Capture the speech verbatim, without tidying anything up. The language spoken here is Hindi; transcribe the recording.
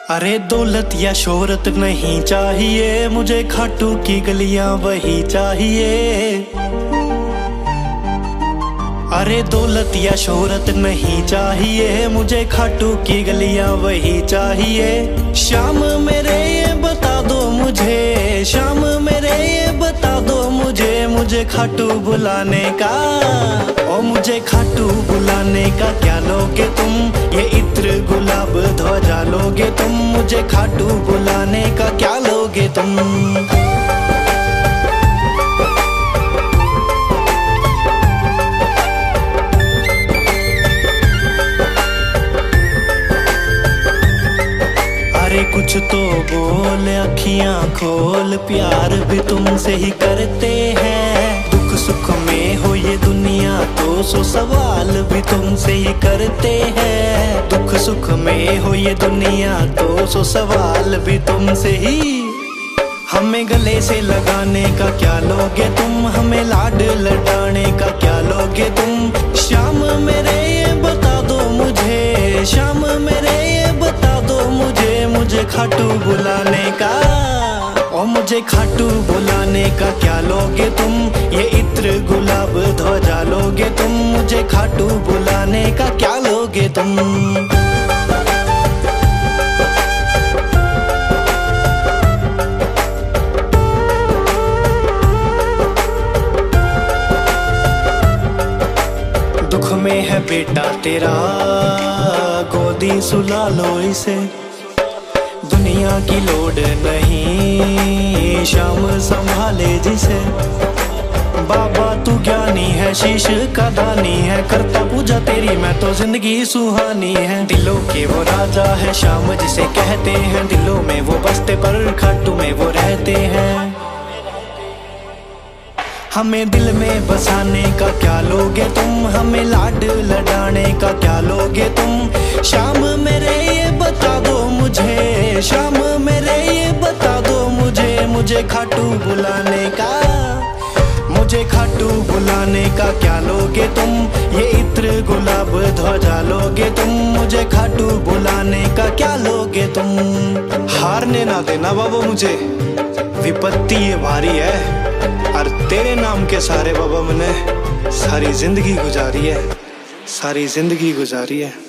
अरे दौलत या शोहरत नहीं चाहिए मुझे, खाटू की गलियां वही चाहिए। अरे दौलत या शोहरत नहीं चाहिए मुझे, खाटू की गलियां वही चाहिए। शाम मेरे ये बता दो मुझे, शाम मेरे ये बता दो मुझे, मुझे खाटू बुलाने का, ओ मुझे खाटू बुलाने का क्या लोगे तुम? ये इत्र गुलाब ध्वजा लोगे तुम? मुझे खाटू बुलाने का क्या लोगे तुम? अरे कुछ तो बोल अखियां खोल, प्यार भी तुमसे ही करते हैं। दुख सुख में हो ये दुनिया तो सौ सवाल भी तुमसे ही करते हैं। दुख सुख में हो ये दुनिया तो सौ सवाल भी तुमसे ही। हमें गले से लगाने का क्या लोगे तुम? हमें लाड लडाने का क्या लोगे तुम? शाम मेरे ये बता दो मुझे, शाम मेरे ये बता दो मुझे, मुझे खाटू बुलाने का, ओ मुझे खाटू बुलाने का क्या लोगे तुम? ये इत्र गुलाब ध्वजा लोगे तुम? मुझे खाटू बुलाने का क्या लोगे तुम? दुख में है बेटा तेरा गोदी सुला लो इसे, दुनिया की लोड नहीं शाम संभाले जिसे। बाबा तू ज्ञानी है शीश का दानी है, करता पूजा तेरी मैं तो जिंदगी सुहानी है। दिलों के वो राजा है शाम जिसे कहते हैं, दिलों में वो बसते पर खाटू में वो रहते हैं। हमें दिल में बसाने का क्या लोगे तुम? हमें लाड लडाने का क्या लोगे तुम? शाम मेरे ये बता दो मुझे, शाम मेरे ये बता दो मुझे, मुझे खाटू बुलाने का, मुझे खाटू बुलाने का क्या लोगे तुम? ये इत्र गुलाब ध्वजा लोगे तुम? मुझे खाटू बुलाने का क्या लोगे तुम? हारने ना देना बाबा मुझे, विपत्ति ये भारी है और तेरे नाम के सारे बाबा मैंने सारी जिंदगी गुजारी है, सारी जिंदगी गुजारी है।